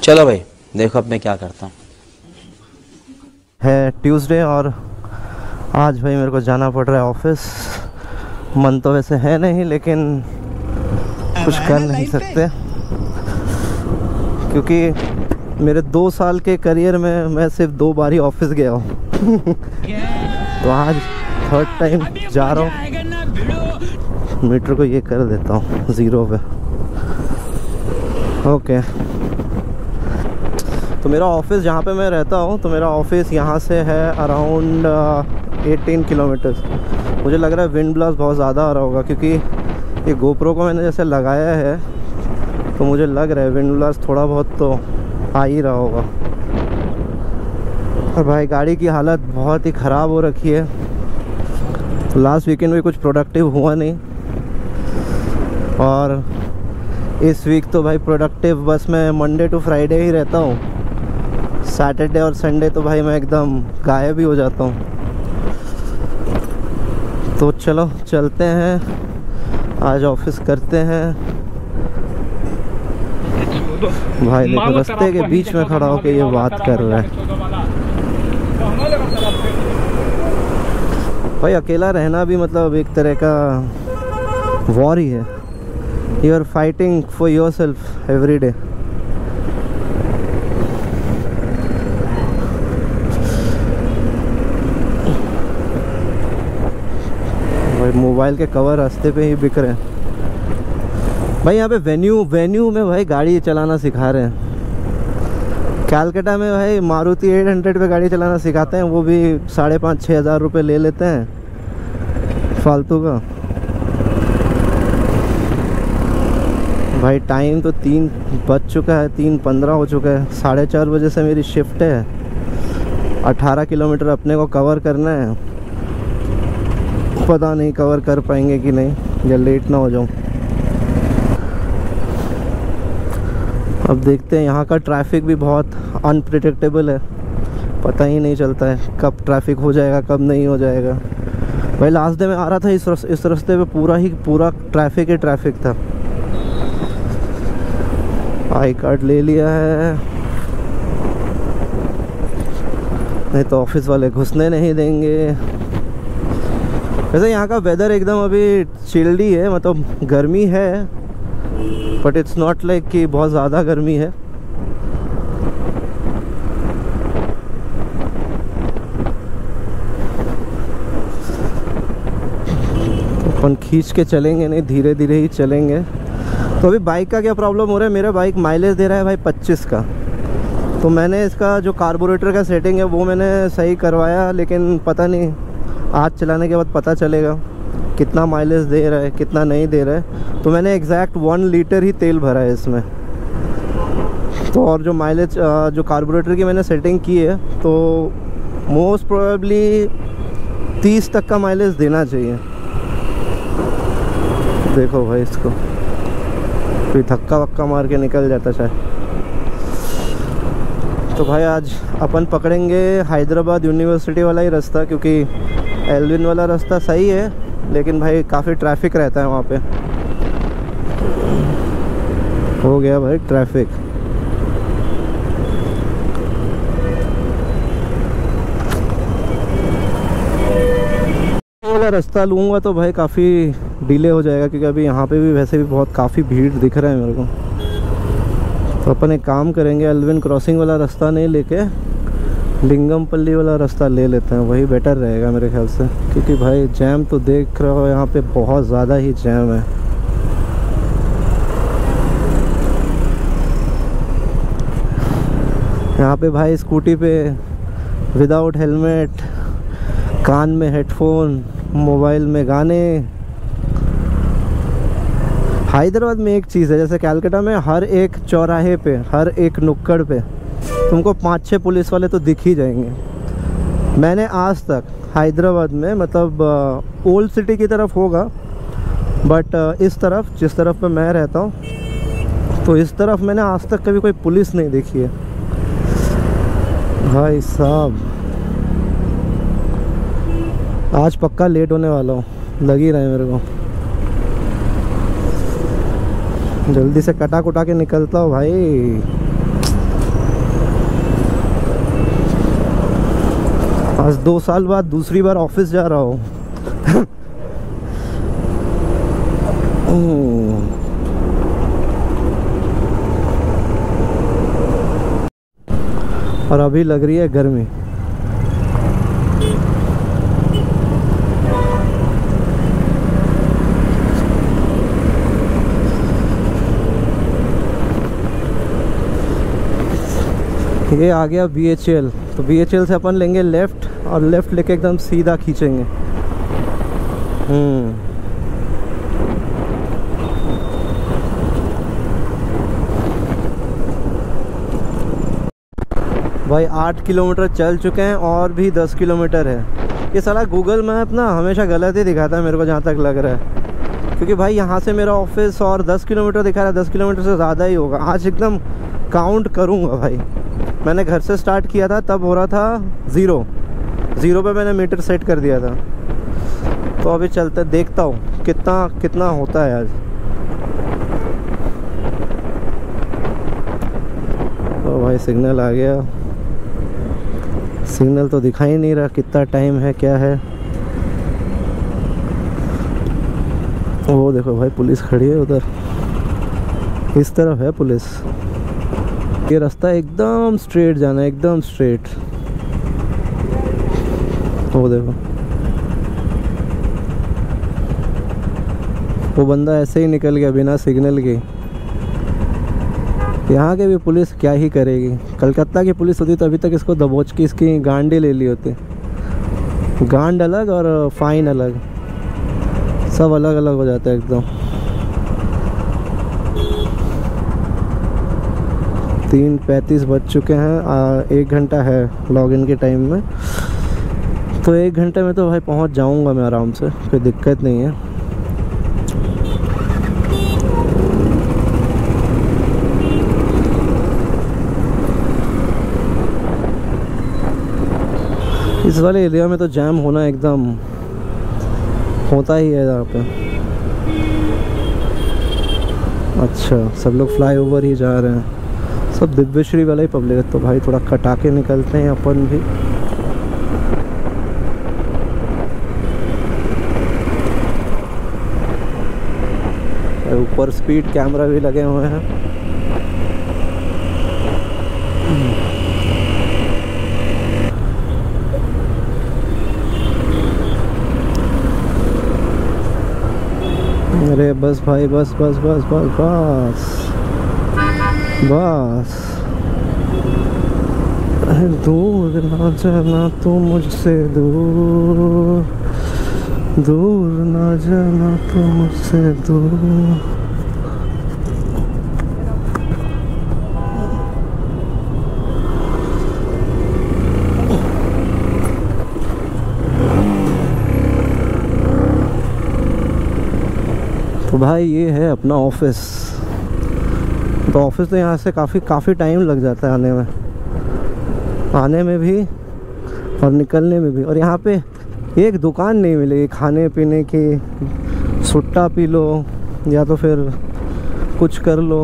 चलो भाई देखो अब मैं क्या करता हूँ। है ट्यूसडे और आज भाई मेरे को जाना पड़ रहा है ऑफिस। मन तो वैसे है नहीं लेकिन कुछ कर नहीं सकते क्योंकि मेरे 2 साल के करियर में मैं सिर्फ 2 बार ही ऑफिस गया हूँ। तो आज 3rd टाइम जा रहा हूँ। मीटर को ये कर देता हूँ 0 पे। ओके तो मेरा ऑफिस जहाँ पे मैं रहता हूँ, तो मेरा ऑफिस यहाँ से है अराउंड 18 किलोमीटर्स। मुझे लग रहा है विंड ब्लास्ट बहुत ज़्यादा आ रहा होगा क्योंकि ये गोप्रो को मैंने जैसे लगाया है तो मुझे लग रहा है विंड ब्लास्ट थोड़ा बहुत तो आ ही रहा होगा। और भाई गाड़ी की हालत बहुत ही ख़राब हो रखी है। लास्ट वीकेंड भी कुछ प्रोडक्टिव हुआ नहीं और इस वीक तो भाई प्रोडक्टिव बस मैं मंडे टू फ्राइडे ही रहता हूँ। सैटरडे और संडे तो भाई मैं एकदम गायब ही हो जाता हूँ। तो चलो चलते हैं, आज ऑफिस करते हैं। भाई देखो रास्ते के बीच में खड़ा होकर ये बात कर रहा है। भाई अकेला रहना भी मतलब एक तरह का वॉर ही है। You are fighting for yourself every day. भाई मोबाइल के कवर रास्ते पे ही बिक रहे हैं। भाई यहाँ पे वेन्यू में भाई गाड़ी चलाना सिखा रहे हैं। कैलकाटा में भाई मारुति 800 पे गाड़ी चलाना सिखाते हैं, वो भी 5,500-6 हज़ार रुपये ले लेते हैं फालतू का। भाई टाइम तो 3 बज चुका है, 3:15 हो चुका है। 4:30 बजे से मेरी शिफ्ट है। 18 किलोमीटर अपने को कवर करना है। पता नहीं कवर कर पाएंगे कि नहीं या लेट ना हो जाऊं। अब देखते हैं। यहाँ का ट्रैफिक भी बहुत अनप्रिडिक्टेबल है, पता ही नहीं चलता है कब ट्रैफिक हो जाएगा कब नहीं हो जाएगा। भाई लास्ट डे में आ रहा था इस रास्ते पे पूरा ट्रैफिक ही ट्रैफिक था। आई कार्ड ले लिया है, नहीं तो ऑफिस वाले घुसने नहीं देंगे। वैसे यहाँ का वेदर एकदम अभी चिल्डी है, मतलब गर्मी है बट इट्स नॉट लाइक कि बहुत ज़्यादा गर्मी है। अपन खींच के चलेंगे नहीं, धीरे धीरे ही चलेंगे। तो अभी बाइक का क्या प्रॉब्लम हो रहा है, मेरा बाइक माइलेज दे रहा है भाई 25 का। तो मैंने इसका जो कार्बोरेटर का सेटिंग है वो मैंने सही करवाया, लेकिन पता नहीं आज चलाने के बाद पता चलेगा कितना माइलेज दे रहा है कितना नहीं दे रहा है। तो मैंने एग्जैक्ट 1 लीटर ही तेल भरा है इसमें। तो और जो माइलेज जो कार्बोरेटर की मैंने सेटिंग की है तो मोस्ट प्रोबेबली 30 तक का माइलेज देना चाहिए। देखो भाई इसको कोई धक्का वक्का मार के निकल जाता शायद। तो भाई आज अपन पकड़ेंगे हैदराबाद यूनिवर्सिटी वाला ही रास्ता, क्योंकि एल्विन वाला रास्ता सही है लेकिन भाई काफ़ी ट्रैफिक रहता है वहाँ पे। हो गया भाई ट्रैफिक। वाला रास्ता लूँगा तो भाई काफ़ी डिले हो जाएगा, क्योंकि अभी यहाँ पे भी वैसे भी बहुत काफ़ी भीड़ दिख रहा है मेरे को। तो अपन एक काम करेंगे, एल्विन क्रॉसिंग वाला रास्ता नहीं लेके लिंगमपल्ली वाला रास्ता ले लेते हैं, वही बेटर रहेगा मेरे ख्याल से। क्योंकि भाई जैम तो देख रहे हो यहाँ पे बहुत ज़्यादा ही जैम है। यहाँ पे भाई स्कूटी पे विदाउट हेलमेट, कान में हेडफोन, मोबाइल में गाने। हैदराबाद में एक चीज़ है, जैसे कैलकाटा में हर एक चौराहे पे हर एक नुक्कड़ पे तुमको 5-6 पुलिस वाले तो दिख ही जाएंगे। मैंने आज तक हैदराबाद में मतलब ओल्ड सिटी की तरफ होगा बट इस तरफ जिस तरफ पे मैं रहता हूँ तो इस तरफ मैंने आज तक कभी कोई पुलिस नहीं देखी है भाई साहब। आज पक्का लेट होने वाला हूँ, लग ही रहा है मेरे को। जल्दी से कटा कुटा के निकलता हूँ भाई। आज 2 साल बाद दूसरी बार ऑफिस जा रहा हूँ। और अभी लग रही है गर्मी। ये आ गया BHL। तो BHL से अपन लेंगे लेफ़्ट, और लेफ़्ट लेके एकदम सीधा खींचेंगे। भाई 8 किलोमीटर चल चुके हैं और भी 10 किलोमीटर है। ये साला गूगल मैप ना हमेशा गलत ही दिखाता है मेरे को, जहाँ तक लग रहा है। क्योंकि भाई यहाँ से मेरा ऑफिस और 10 किलोमीटर दिखा रहा है, 10 किलोमीटर से ज़्यादा ही होगा। आज एकदम काउंट करूँगा भाई। मैंने घर से स्टार्ट किया था, तब हो रहा था 0 पे मैंने मीटर सेट कर दिया था। तो अभी चलते देखता हूँ कितना होता है आज। तो भाई सिग्नल आ गया। सिग्नल तो दिखाई नहीं रहा कितना टाइम है क्या है। वो देखो भाई पुलिस खड़ी है उधर, इस तरफ है पुलिस। ये रास्ता एकदम स्ट्रेट जाना है, एकदम स्ट्रेट। वो देखो वो बंदा ऐसे ही निकल गया बिना सिग्नल के। यहाँ के भी पुलिस क्या ही करेगी। कलकत्ता की पुलिस होती तो अभी तक इसको दबोच के इसकी गांडे ले ली होती। गांड अलग और फाइन अलग, सब अलग अलग हो जाता है एकदम। 3:35 बज चुके हैं। 1 घंटा है लॉगिन के टाइम में, तो 1 घंटे में तो भाई पहुंच जाऊंगा मैं आराम से, कोई दिक्कत नहीं है। इस वाले एरिया में तो जैम होना एकदम होता ही है यहाँ पे। अच्छा सब लोग फ्लाईओवर ही जा रहे हैं, सब दिव्यश्री वाला ही पब्लिक है। तो भाई थोड़ा कटा के निकलते हैं अपन भी। ऊपर स्पीड कैमरा भी लगे हुए हैं। अरे बस भाई बस बस बस बस बस बस। दूर ना जाना तू मुझसे, दूर दूर ना जाना तू मुझसे दूर। तो भाई ये है अपना ऑफिस। तो ऑफिस तो यहाँ से काफ़ी टाइम लग जाता है आने में भी और निकलने में भी। और यहाँ पे एक दुकान नहीं मिलेगी खाने पीने की। सुट्टा पी लो या तो फिर कुछ कर लो,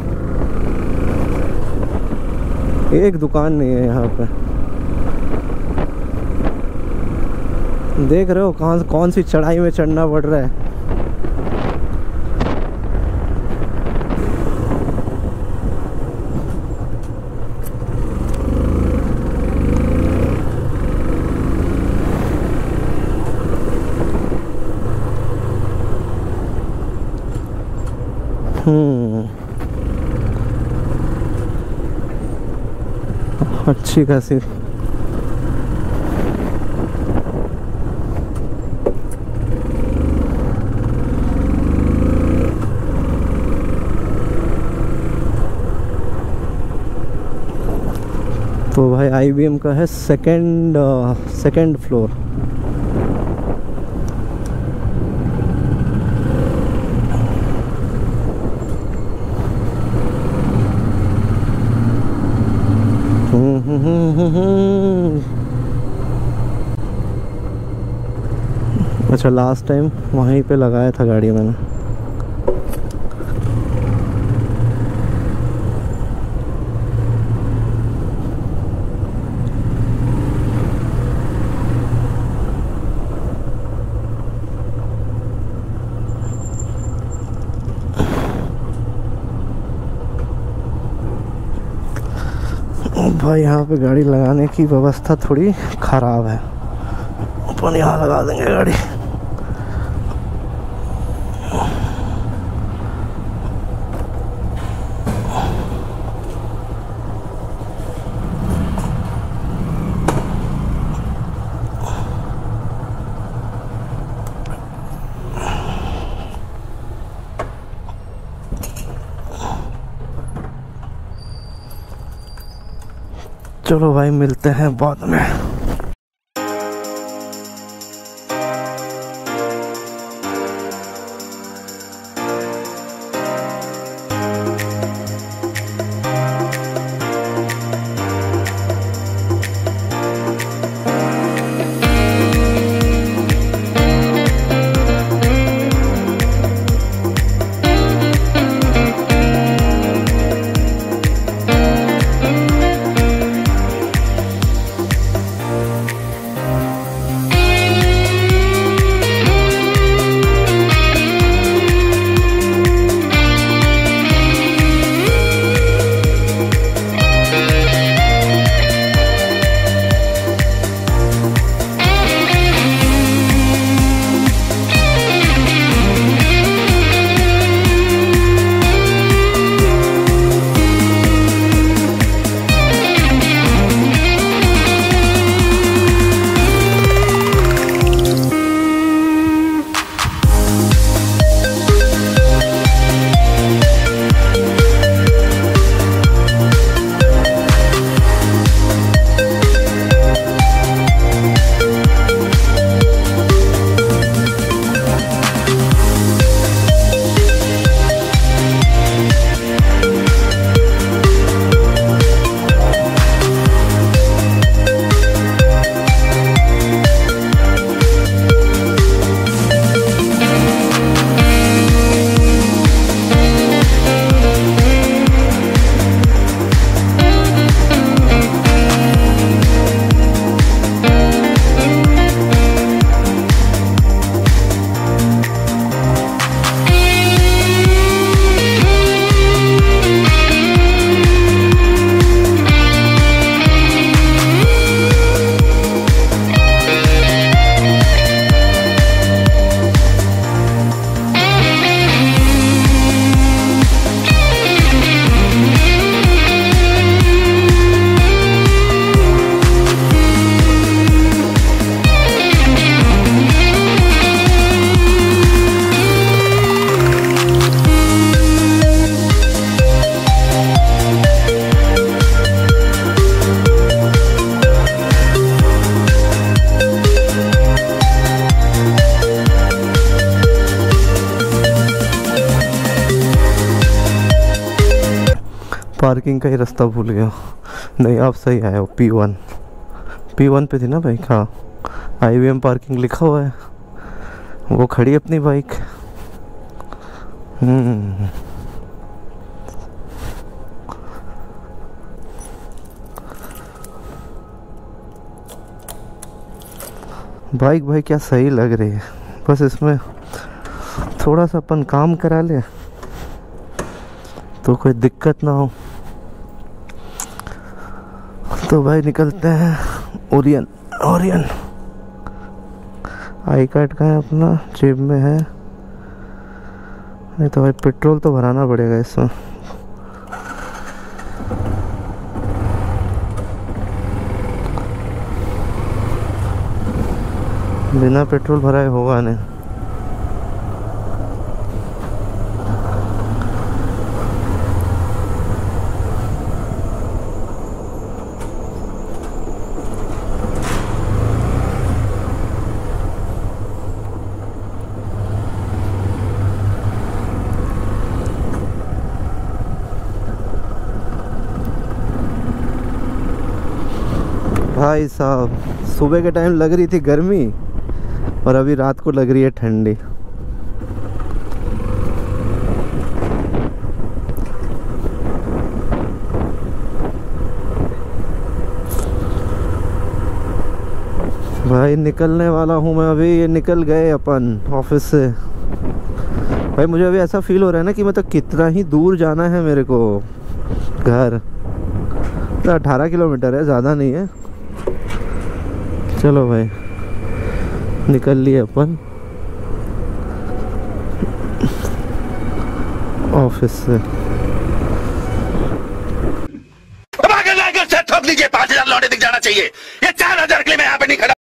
एक दुकान नहीं है यहाँ पे। देख रहे हो कौन सी चढ़ाई में चढ़ना पड़ रहा है। अच्छी खासी तो भाई IBM का है सेकंड फ्लोर। अच्छा लास्ट टाइम वहीं पे लगाया था गाड़ी मैंने। भाई यहाँ पे गाड़ी लगाने की व्यवस्था थोड़ी ख़राब है, अपन यहाँ लगा देंगे गाड़ी। चलो भाई मिलते हैं बाद में। पार्किंग का ही रास्ता भूल गया। नहीं आप सही आए हो, P1 पे थी ना बाइक। हाँ IVM पार्किंग लिखा हुआ है, वो खड़ी अपनी बाइक। बाइक भाई क्या सही लग रही है, बस इसमें थोड़ा सा अपन काम करा ले तो कोई दिक्कत ना हो। तो भाई निकलते हैं ओरियन। आई कार्ड का है अपना, जेब में है। नहीं तो भाई पेट्रोल तो भराना पड़ेगा इसमें। बिना पेट्रोल भराए होगा नहीं। भाई साहब सुबह के टाइम लग रही थी गर्मी और अभी रात को लग रही है ठंडी। भाई निकलने वाला हूँ मैं अभी। ये निकल गए अपन ऑफिस से। भाई मुझे अभी ऐसा फील हो रहा है ना कि मतलब कितना ही दूर जाना है मेरे को घर, 18 किलोमीटर है, ज़्यादा नहीं है। चलो भाई निकल लिए अपन ऑफिस से। ठोक लीजिए, 5,000 लौटे दिख जाना चाहिए। ये 4,000 के लिए मैं यहाँ पे नहीं खड़ा।